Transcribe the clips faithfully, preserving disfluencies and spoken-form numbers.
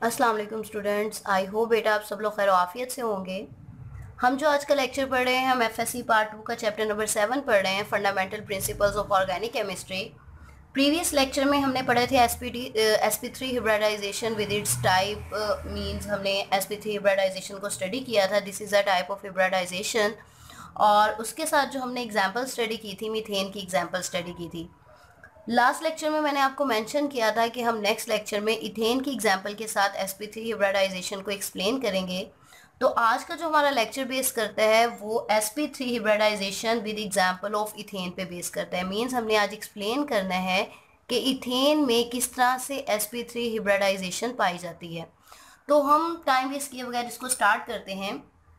अस्सलाम वालेकुम students. I hope बेटा आप सब लोग खैर आफियत से होंगे। हम जो आज का लेक्चर पढ़ रहे हैं, हम एफएससी पार्ट टू का चैप्टर नंबर सेवन पढ़ रहे हैं, fundamental principles of organic chemistry. Previous lecture में हमने पढ़े थे SPT SP three hybridization with its type means हमने एसपी थ्री हिब्रिडाइजेशन को स्टडी किया था। This is a type of hybridization. और उसके साथ जो हमने एग्जाम्पल स्टडी की थी, मीथेन की एग्जाम्पल स्टडी की थी। लास्ट लेक्चर में मैंने आपको मेंशन किया था कि हम नेक्स्ट लेक्चर में इथेन की एग्जांपल के साथ एस पी थ्री हिब्रिडाइजेशन को एक्सप्लेन करेंगे। तो आज का जो हमारा लेक्चर बेस करता है वो S P three hybridization with example of ethane पे बेस करता है। मींस हमने आज एक्सप्लेन करना है कि इथेन में किस तरह से एस पी थ्री हिब्रिडाइजेशन पाई जाती है। तो हम टाइम वेस्ट किए बगैर इसको स्टार्ट करते हैं।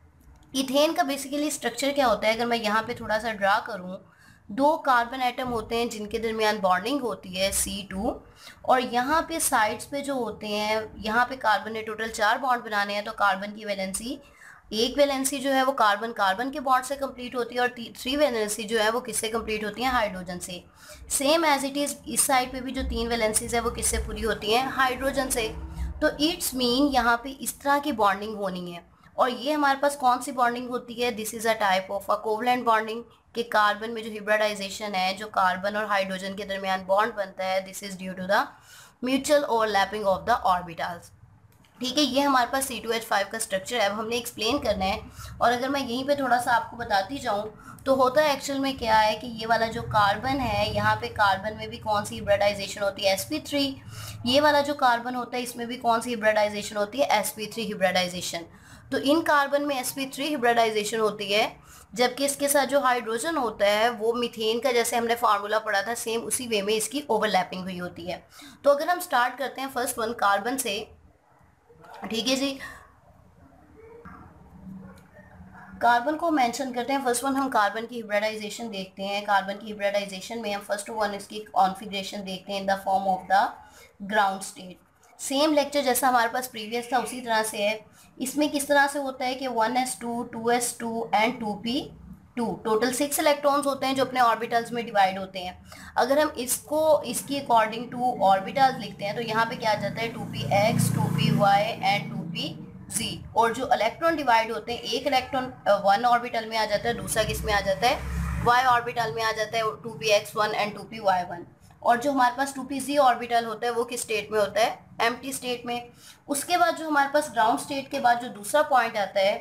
इथेन का बेसिकली स्ट्रक्चर क्या होता है, अगर मैं यहाँ पे थोड़ा सा ड्रा करूँ, दो कार्बन एटम होते हैं जिनके दरमियान बॉन्डिंग होती है सी टू, और यहाँ पे साइड्स पे जो होते हैं, यहाँ पे कार्बन ने टोटल चार बॉन्ड बनाने हैं। तो कार्बन की वैलेंसी, एक वैलेंसी जो है वो कार्बन कार्बन के बॉन्ड से कंप्लीट होती है, और थ्री वैलेंसी जो है वो किससे कंप्लीट होती है, हाइड्रोजन से। सेम एज इट इज़ इस साइड पे भी जो तीन वैलेंसीज है वो किससे पूरी होती हैं, हाइड्रोजन से। तो इट्स मीन यहाँ पे इस तरह की बॉन्डिंग होनी है। और ये हमारे पास कौन सी बॉन्डिंग होती है, this is a type of a covalent bonding. कि कार्बन में जो हिब्रिडाइजेशन है, जो कार्बन और हाइड्रोजन के दरमियान बॉन्ड बनता है, this is due to the mutual overlapping of the orbitals. ठीक है, ये हमारे पास सी टू एच फाइव का स्ट्रक्चर है, अब हमने एक्सप्लेन करना है। और अगर मैं यहीं पे थोड़ा सा आपको बताती जाऊँ तो होता है एक्चुअल में क्या है कि ये वाला जो कार्बन है, यहाँ पे कार्बन में भी कौन सी हिब्रिडाइजेशन होती है, एस पी थ्री। ये वाला जो कार्बन होता है इसमें भी कौन सी हिब्रिडाइजेशन होती है, एस पी थ्री हिब्रिडाइजेशन। तो इन कार्बन में एस पी थ्री हिब्रिडाइजेशन होती है, जबकि इसके साथ जो हाइड्रोजन होता है वो मीथेन का, जैसे हमने फार्मूला पढ़ा था, सेम उसी वे में इसकी ओवरलैपिंग हुई होती है। तो अगर हम स्टार्ट करते हैं फर्स्ट वन कार्बन से, ठीक है जी, कार्बन को मेंशन करते हैं। फर्स्ट वन हम कार्बन की हिब्रिडाइजेशन देखते हैं। कार्बन की हिब्रिडाइजेशन में हम फर्स्ट वन इसकी कॉन्फ़िगरेशन देखते हैं in the form of the ground state. Same lecture जैसा हमारे पास प्रीवियस था उसी तरह से है। इसमें किस तरह से होता है कि one S two, two S two and two P two, total six electrons होते हैं जो अपने ऑर्बिटल्स में डिवाइड होते हैं। अगर हम इसको इसकी अकॉर्डिंग टू ऑर्बिटल्स लिखते हैं तो यहाँ पे क्या आ जाता है, two P X, two P Y and two P Z. और जो इलेक्ट्रॉन डिवाइड होते हैं, एक इलेक्ट्रॉन वन ऑर्बिटल में आ जाता है, दूसरा किस में आ जाता है, वाई ऑर्बिटल में आ जाता है, two P X one and two P Y one. और जो हमारे पास टू पी जी ऑर्बिटल होता है वो किस स्टेट में होता है, एम्प्टी स्टेट में। उसके बाद जो हमारे पास ग्राउंड स्टेट के बाद जो दूसरा पॉइंट आता है,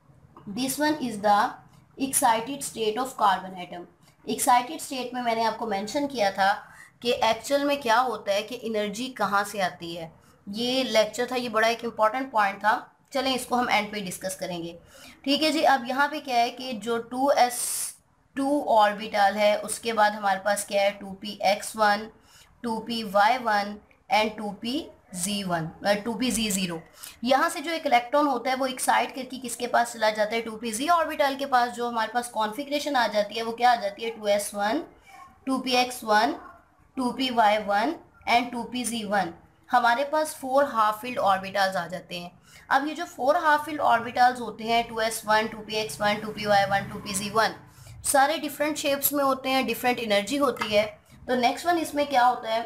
this one is the excited state of carbon atom. Excited state में मैंने आपको मेंशन किया था कि एक्चुअल में क्या होता है, कि एनर्जी कहाँ से आती है। ये लेक्चर था, ये बड़ा एक इम्पॉर्टेंट पॉइंट था। चलें इसको हम एंड पे डिस्कस करेंगे। ठीक है जी, अब यहाँ पे क्या है कि जो टू एस टू ऑर्बिटल है उसके बाद हमारे पास क्या है, two P X one, two P Y one and two P Z one, two P Z zero. यहाँ से जो एक इलेक्ट्रॉन होता है वो एक्साइट करके किसके पास चला जाता है, टू पी जी ऑर्बिटल के पास। जो हमारे पास कॉन्फ़िगरेशन आ जाती है वो क्या आ जाती है, two S one, two P X one, two P Y one and two P Z one. हमारे पास फोर हाफ फील्ड ऑर्बिटल्स आ जाते हैं। अब ये जो फोर हाफ फील्ड ऑर्बिटल्स होते हैं, two S one, two P X one, two P Y one, two P Z one, सारे डिफरेंट शेप्स में होते हैं, डिफरेंट एनर्जी होती है। तो नेक्स्ट वन इसमें क्या होता है,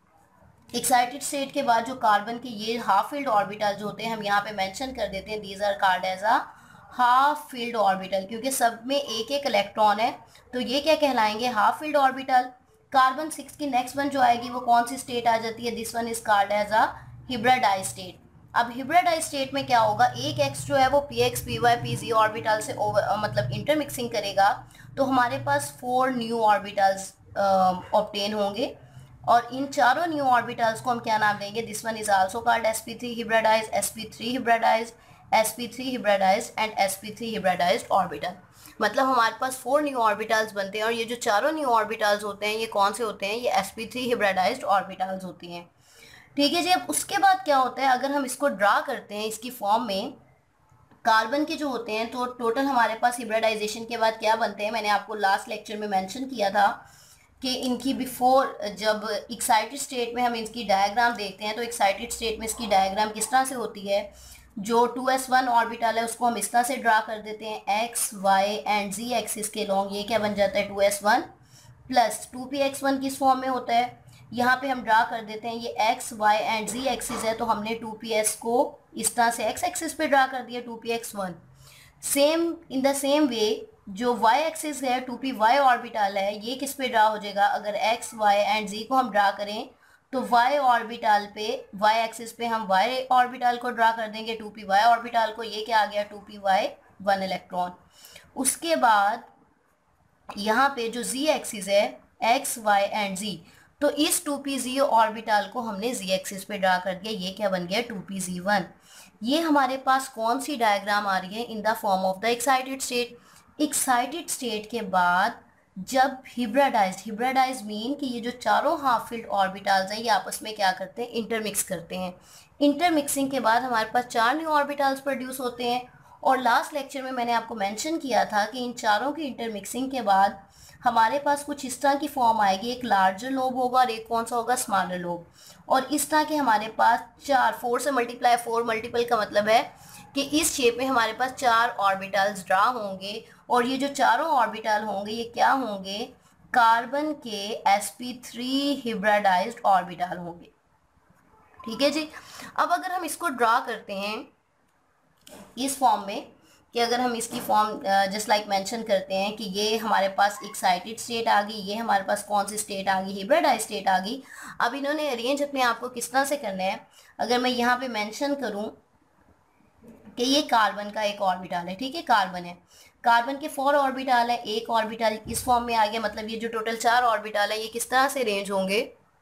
एक्साइटेड स्टेट के बाद जो कार्बन के ये हाफ फील्ड ऑर्बिटल जो होते हैं, हम यहाँ पे मेंशन कर देते हैं, these are called as a half filled orbital, क्योंकि सब में एक एक इलेक्ट्रॉन है। तो ये क्या कहलाएंगे, half filled orbital. Carbon six की नेक्स्ट वन जो आएगी वो कौन सी स्टेट आ जाती है, this one is called as a hybridized state. अब हिब्रिडाइज्ड स्टेट में क्या होगा, एक एक्स जो है वो P X, P Y, P Z orbital से ओवर मतलब इंटरमिक्सिंग करेगा, तो हमारे पास फोर न्यू ऑर्बिटल्स ऑब्टेन होंगे। और इन चारों न्यू ऑर्बिटल्स को हम क्या नाम देंगे, this one is also called S P three hybridized, S P three hybridized, S P three hybridized and S P three hybridized orbital. मतलब हमारे पास फोर न्यू ऑर्बिटल्स बनते हैं, और ये जो चारों न्यू ऑर्बिटल्स होते हैं ये कौन से होते हैं, ये S P three hybridized orbitals होती हैं। ठीक है जी, अब उसके बाद क्या होता है, अगर हम इसको ड्रा करते हैं इसकी फॉर्म में, कार्बन के जो होते हैं, तो टोटल हमारे पास हिब्रिडाइजेशन के बाद क्या बनते हैं, मैंने आपको लास्ट लेक्चर में मेंशन किया था कि इनकी बिफोर, जब एक्साइटेड स्टेट में हम इसकी डायग्राम देखते हैं तो एक्साइटेड स्टेट में इसकी डायग्राम किस तरह से होती है, जो टू एस वन ऑर्बिटल है उसको हम इस तरह से ड्रा कर देते हैं, X Y and Z axis के लॉन्ग, ये क्या बन जाता है, two S one plus two P X one किस फॉर्म में होता है, यहाँ पे हम ड्रा कर देते हैं, ये X Y and Z axis है, तो हमने टू पी एस को इस तरह से एक्स एक्सिस पे ड्रा कर दिया, two P X one. Same in the same way जो वाई एक्सिस है, टू पी वाई ऑर्बिटल है, ये किस पे ड्रा हो जाएगा, अगर एक्स वाई एंड जी को हम ड्रा करें तो वाई ऑर्बिटल पे, वाई एक्सिस पे हम वाई ऑर्बिटल को ड्रा कर देंगे, टू पी वाई ऑर्बिटल को, ये क्या आ गया, two P Y one electron. उसके बाद यहाँ पे जो z एक्सिस है x, y एंड z, तो इस टू पी जी ऑर्बिटल को हमने z एक्सिस पे ड्रा कर दिया, ये क्या बन गया, टू पी जी वन। ये हमारे पास कौन सी डायग्राम आ रही है, in the form of the excited state. Excited state के बाद जब हिब्रिडाइज्ड, हिब्रिडाइज्ड मीन कि ये जो चारों हाफ फील्ड ऑर्बिटल्स हैं ये आपस में क्या करते हैं, इंटरमिक्स करते हैं। इंटरमिक्सिंग के बाद हमारे पास चार न्यू ऑर्बिटल्स प्रोड्यूस होते हैं। और लास्ट लेक्चर में मैंने आपको मेंशन किया था कि इन चारों की इंटरमिक्सिंग के बाद हमारे पास कुछ इस तरह की फॉर्म आएगी, एक लार्जर लोब होगा और एक कौन सा होगा, स्मॉलर लोब। और इस तरह के हमारे पास चार, फोर से मल्टीप्लाई फोर, मल्टीपल का मतलब है कि इस शेप में हमारे पास चार ऑर्बिटल्स ड्रा होंगे। और ये जो चारों ऑर्बिटल होंगे ये क्या होंगे, कार्बन के S P three hybridized orbital होंगे। ठीक है जी। अब अगर हम इसको ड्रा करते हैं इस फॉर्म में, कि अगर हम इसकी फॉर्म जस्ट लाइक मेंशन करते हैं कि ये हमारे पास एक्साइटेड स्टेट आ गई, ये हमारे पास कौन सी स्टेट आ गई, हिब्रिडाइज्ड स्टेट आ गई। अब इन्होंने अरेंज अपने आप को किस तरह से करना है, अगर मैं यहाँ पे मेंशन करूँ कि ये कार्बन का एक ऑर्बिटल है, ठीक है, कार्बन है, कार्बन के फोर ऑर्बिटल है, एक ऑर्बिटल इस फॉर्म में आ गया, मतलब ये जो टोटल चार ऑर्बिटल है ये किस तरह से अरेंज होंगे।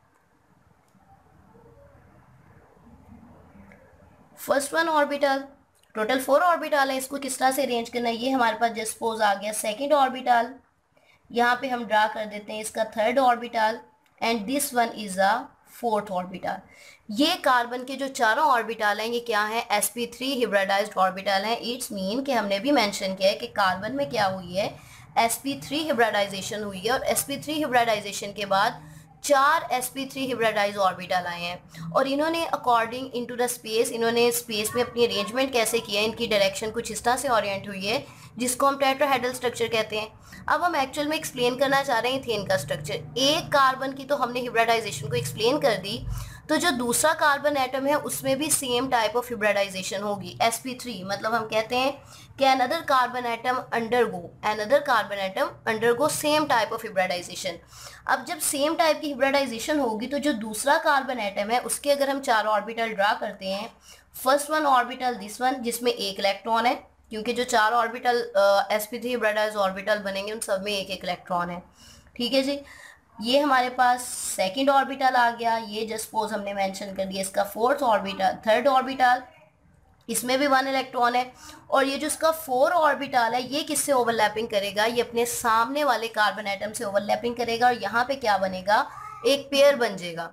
First one orbital, total four orbital है, इसको किस तरह से अरेंज करना है, ये हमारे पास जस्ट सपोज आ गया सेकंड ऑर्बिटल, यहाँ पे हम ड्रा कर देते हैं इसका third orbital, and this one is a fourth orbital. ये कार्बन के जो चारों ऑर्बिटल हैं ये क्या है, S P three hybridized orbital हैं। इट्स मीन कि हमने भी मेंशन किया है कि कार्बन में क्या हुई है, एस पी थ्री हिब्रिडाइजेशन हुई है, और एस पी थ्री हिब्रिडाइजेशन के बाद चार S P three hybridize orbital आए हैं। और इन्होंने अकॉर्डिंग इनटू द स्पेस, इन्होंने स्पेस में अपनी अरेंजमेंट कैसे किया है, इनकी डायरेक्शन कुछ इस तरह से ओरिएंट हुई है जिसको हम टेट्राहेड्रल स्ट्रक्चर कहते हैं। अब हम एक्चुअल में एक्सप्लेन करना चाह रहे हैं इथेन का स्ट्रक्चर। एक कार्बन की तो हमने हिब्रिडाइजेशन को एक्सप्लेन कर दी, तो जो दूसरा कार्बन एटम है उसमें भी सेम टाइप ऑफ हिब्रिडाइजेशन होगी, एस पी थ्री, मतलब हम कहते हैं कि another carbon atom undergo, another carbon atom undergo same type of hybridization. अब जब सेम टाइप की हिब्रिडाइजेशन होगी तो जो दूसरा कार्बन एटम है उसके अगर हम चार ऑर्बिटल ड्रा करते हैं, first one orbital this one जिसमें एक इलेक्ट्रॉन है, क्योंकि जो चार orbital S P three hybridized orbital बनेंगे उन सब में एक एक इलेक्ट्रॉन है। ठीक है जी। ये हमारे पास सेकंड ऑर्बिटल आ गया, ये जस्ट सपोज हमने मेंशन कर दिया इसका फोर्थ ऑर्बिटल, थर्ड ऑर्बिटल, इसमें भी वन इलेक्ट्रॉन है। और ये जो इसका फोर ऑर्बिटल है ये किससे ओवरलैपिंग करेगा, ये अपने सामने वाले कार्बन एटम से ओवरलैपिंग करेगा, और यहाँ पे क्या बनेगा, एक पेयर बन जाएगा।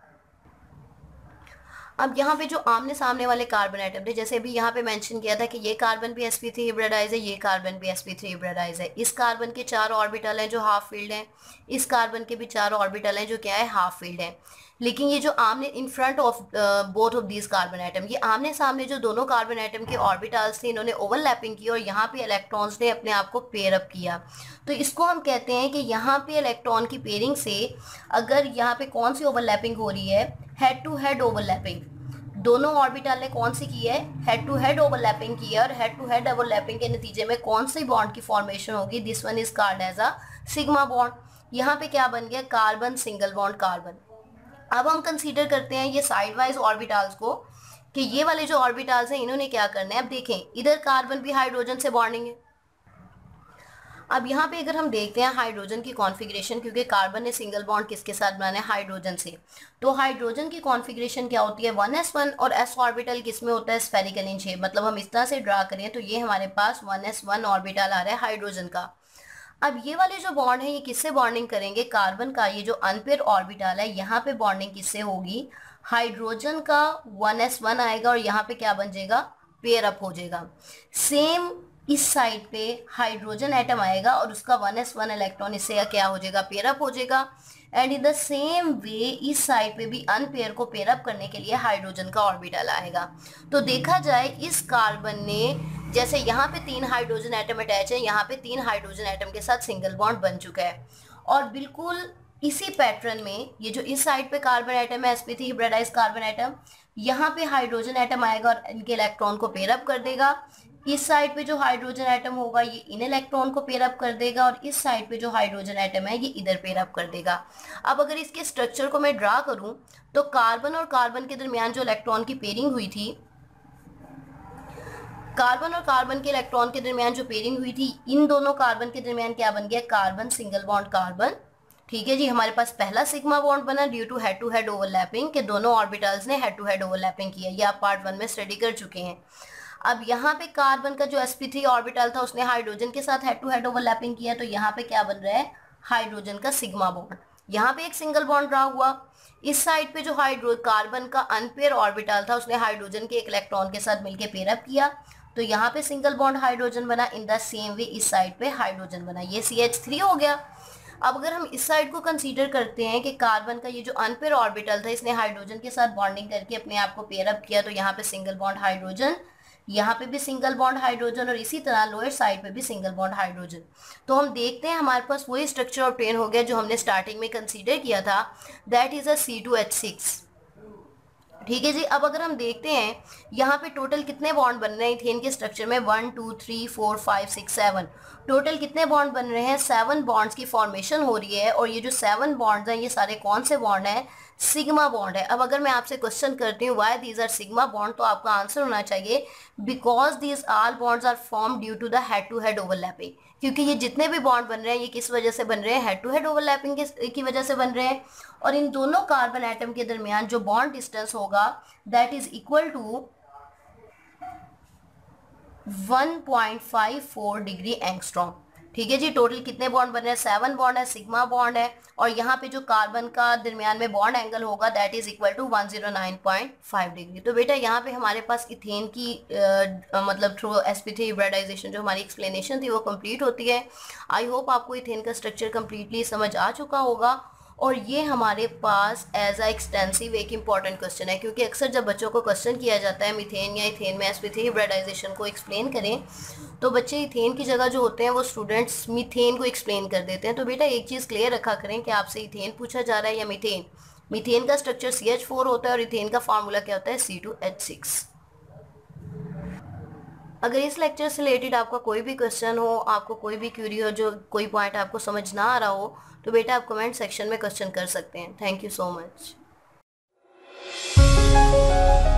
अब यहाँ पे जो आमने सामने वाले कार्बन एटम थे, जैसे अभी यहाँ पे मेंशन किया था कि ये कार्बन भी एस पी थ्री हिब्रिडाइज है, ये कार्बन भी एस पी थ्री हिब्रिडाइज है। इस कार्बन के चार ऑर्बिटल हैं जो हाफ फील्ड हैं, इस कार्बन के भी चार ऑर्बिटल हैं जो क्या है, हाफ फील्ड हैं। लेकिन ये जो आमने in front of both of these carbon atom, ये आमने सामने जो दोनों कार्बन एटम के ऑर्बिटल्स थे इन्होंने ओवरलैपिंग की और यहाँ पे इलेक्ट्रॉन्स ने अपने आप को पेयर अप किया। तो इसको हम कहते हैं कि यहाँ पे इलेक्ट्रॉन की पेयरिंग से अगर यहाँ पे कौन सी ओवरलैपिंग हो रही है, हेड टू हेड ओवरलैपिंग। दोनों ऑर्बिटल ने कौन सी की है, हेड टू हेड ओवरलैपिंग की है, और हेड टू हेड ओवरलैपिंग के नतीजे में कौन सी बॉन्ड की फॉर्मेशन होगी, this one is called as a sigma bond. यहाँ पे क्या बन गया, कार्बन सिंगल बॉन्ड कार्बन। अब हम कंसीडर करते हैं ये साइड वाइज ऑर्बिटल्स को, कि ये वाले जो ऑर्बिटल्स हैं इन्होंने क्या करना है। अब देखें इधर कार्बन भी हाइड्रोजन से बॉन्डिंग है। अब यहाँ पे अगर हम देखते हैं हाइड्रोजन की कॉन्फ़िगरेशन, क्योंकि कार्बन ने सिंगल बॉन्ड किसके साथ बनाना है, हाइड्रोजन से, तो हाइड्रोजन की कॉन्फ़िगरेशन क्या होती है, वन एस वन, और एस ऑर्बिटल किसमें होता है, स्फेरिकल इन शेप। मतलब हम इस तरह से ड्रा करें तो ये हमारे पास वन एस वन ऑर्बिटल आ रहा है हाइड्रोजन का। अब ये वाले जो बॉन्ड है ये किससे बॉन्डिंग करेंगे, कार्बन का ये जो अनपेयर ऑर्बिटल है यहाँ पे बॉन्डिंग किससे होगी, हाइड्रोजन का वन एस वन आएगा और यहाँ पे क्या बन जाएगा, पेयर अप हो जाएगा। सेम इस साइड पे हाइड्रोजन एटम आएगा और उसका वन एस वन इलेक्ट्रॉन इससे क्या हो जाएगा, पेयर अप हो जाएगा। And in the same way इस साइड पे भी अनपेयर को पेयर अप करने के लिए हाइड्रोजन का ऑर्बिटल आएगा। तो देखा जाए इस कार्बन ने, जैसे यहाँ पे तीन हाइड्रोजन एटम अटैच है, यहाँ पे तीन हाइड्रोजन एटम के साथ सिंगल बॉन्ड बन चुका है, और बिल्कुल इसी पैटर्न में ये जो इस साइड पे कार्बन एटम है S P three hybridized carbon atom, यहाँ पे हाइड्रोजन एटम आएगा और इनके इलेक्ट्रॉन को पेयर अप कर देगा। इस साइड पे जो हाइड्रोजन एटम होगा ये इन इलेक्ट्रॉन को पेयर अप कर देगा और इस साइड पे जो हाइड्रोजन एटम है ये इधर पेयर अप कर देगा। अब अगर इसके स्ट्रक्चर को मैं ड्रा करूं तो कार्बन और कार्बन के दरमियान जो इलेक्ट्रॉन की पेयरिंग हुई थी, कार्बन और कार्बन के इलेक्ट्रॉन के दरमियान जो पेयरिंग हुई थी, इन दोनों कार्बन के दरमियान क्या बन गया, कार्बन सिंगल बॉन्ड कार्बन। ठीक है जी, हमारे पास पहला सिग्मा बॉन्ड बना due to head to head overlapping, के दोनों ऑर्बिटल्स ने हेड टू हेड ओवरलैपिंग किया। ये आप पार्ट वन में स्टडी कर चुके हैं। अब यहाँ पे कार्बन का जो एस पी थ्री ऑर्बिटल था उसने हाइड्रोजन के साथ हेड टू हेड ओवरलैपिंग किया, तो यहाँ पे क्या बन रहा है, हाइड्रोजन का सिग्मा बॉन्ड। यहाँ पे एक सिंगल बॉन्ड ड्रा हुआ। इस साइड पे जो हाइड्रो कार्बन का अनपेयर ऑर्बिटल था उसने हाइड्रोजन के एक इलेक्ट्रॉन के साथ मिलकर पेयर अप किया, तो यहाँ पे सिंगल बॉन्ड हाइड्रोजन बना। इन द सेम वे इस साइड पे हाइड्रोजन बना, ये सी एच थ्री हो गया। अब अगर हम इस साइड को कंसीडर करते हैं कि कार्बन का ये जो अनपेयर ऑर्बिटल था इसने हाइड्रोजन के साथ बॉन्डिंग करके अपने आप को पेयर अप किया, तो यहाँ पे सिंगल बॉन्ड हाइड्रोजन, यहाँ पे भी सिंगल बॉन्ड हाइड्रोजन और इसी तरह लोअर साइड पे भी सिंगल बॉन्ड हाइड्रोजन। तो हम देखते हैं हमारे पास वही स्ट्रक्चर ऑब्टेन हो गया जो हमने स्टार्टिंग में कंसीडर किया था, that is a C two H six. ठीक है जी, अब अगर हम देखते हैं यहाँ पे टोटल कितने बॉन्ड बन रहे हैं इथेन के स्ट्रक्चर में, one two three four five six seven, total कितने बॉन्ड बन रहे हैं, सेवन बॉन्ड्स की फॉर्मेशन हो रही है। और ये जो सेवन बॉन्ड्स हैं ये सारे कौन से बॉन्ड हैं, सिग्मा बॉन्ड है। अब अगर मैं आपसे क्वेश्चन करती हूँ why these are sigma bond, तो आपका आंसर होना चाहिए because these all bonds are form due to the head to head overlapping, क्योंकि ये जितने भी बॉन्ड बन रहे हैं ये किस वजह से बन रहे हैं, हेड टू हेड ओवरलैपिंग की वजह से बन रहे हैं। और इन दोनों कार्बन एटम के दरमियान जो बॉन्ड डिस्टेंस होगा that is equal to one point five four degree angstrom. ठीक है जी, टोटल कितने बॉन्ड बन रहे हैं, सेवन बॉन्ड है, सिग्मा बॉन्ड है, और यहाँ पे जो कार्बन का दरमियान में बॉन्ड एंगल होगा that is equal to one zero nine point five degree. तो बेटा यहाँ पे हमारे पास इथेन की आ, मतलब through S P three hybridisation जो हमारी एक्सप्लेनेशन थी वो कंप्लीट होती है। आई होप आपको इथेन का स्ट्रक्चर कम्प्लीटली समझ आ चुका होगा। और ये हमारे पास एज अ एक्सटेंसिव एक इंपॉर्टेंट क्वेश्चन है, क्योंकि अक्सर जब बच्चों को क्वेश्चन किया जाता है मीथेन या इथेन में एस पी थ्री हिब्रिडाइजेशन को एक्सप्लेन करें, तो बच्चे इथेन की जगह जो होते हैं वो स्टूडेंट्स मीथेन को एक्सप्लेन कर देते हैं। तो बेटा एक चीज़ क्लियर रखा करें कि आपसे इथेन पूछा जा रहा है या मीथेन। मीथेन का स्ट्रक्चर सी एच फोर होता है और इथेन का फार्मूला क्या होता है, सी टू एच सिक्स। अगर इस लेक्चर से रिलेटेड आपका कोई भी क्वेश्चन हो, आपको कोई भी क्यूरी हो, जो कोई पॉइंट आपको समझ ना आ रहा हो, तो बेटा आप कमेंट सेक्शन में क्वेश्चन कर सकते हैं। Thank you so much.